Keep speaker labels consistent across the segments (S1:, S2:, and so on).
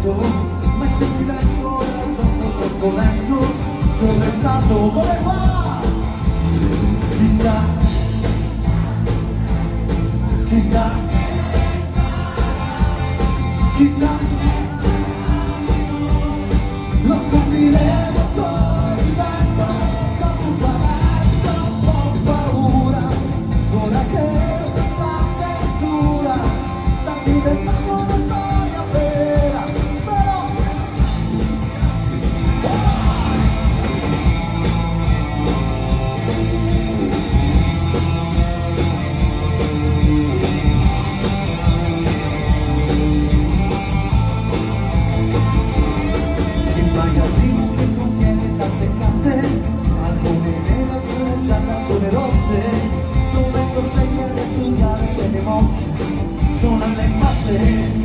S1: penso, ma il sentimento è il giorno del commercio, sono stato come fa? Chissà, chissà, chissà, lo scopriremo solo vivendo come un palazzo, un po' paura, ora che questa avventura sta diventando una storia vera, spero. Il magazzino che contiene tante casse, alcune nere, alcune gialle, alcune rosse, dovendo scegliere e studiare delle mosse, sono alle masse.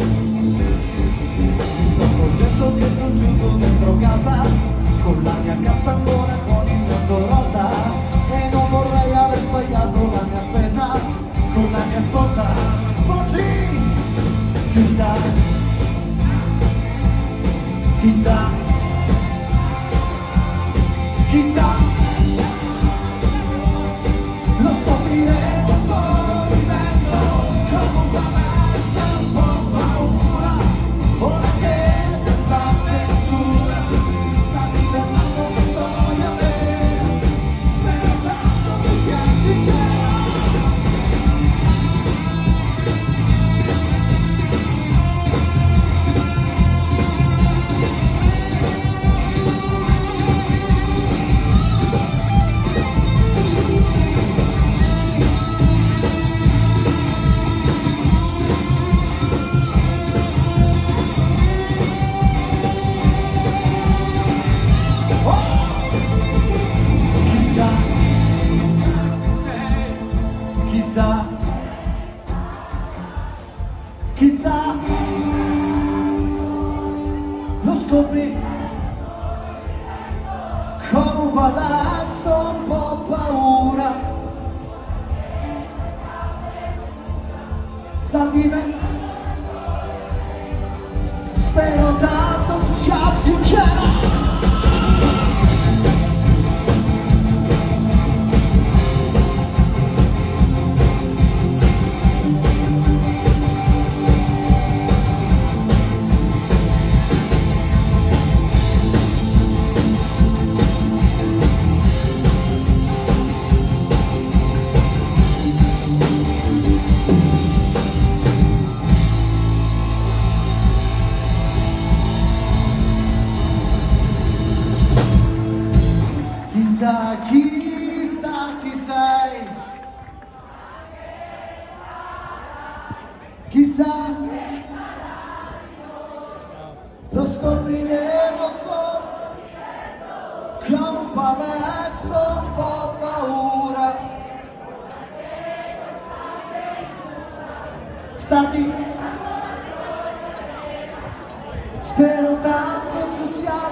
S1: Mi sto accorgendo che sono giunto dentro casa, con la mia cassa ancora con il mio rosa, e non vorrei aver sbagliato la mia spesa con la mia sposa. Oggi, chissà, chissà, chissà, lo scopriremo solo vivendo come un palazzo, un po' paura, ora che questa avventura sta diventando una storia vera, spero tanto che sia sincera. Chissà, chissà, lo scopri come un palazzo, un po' paura, sta diventando, spero tanto tu sia sincera. Chissà, chissà chi sei, chissà, lo scopriremo solo come un palazzo, un po' paura, stati, spero tanto tu sia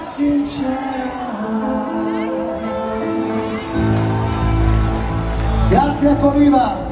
S1: sincero. Grazie a Coniva.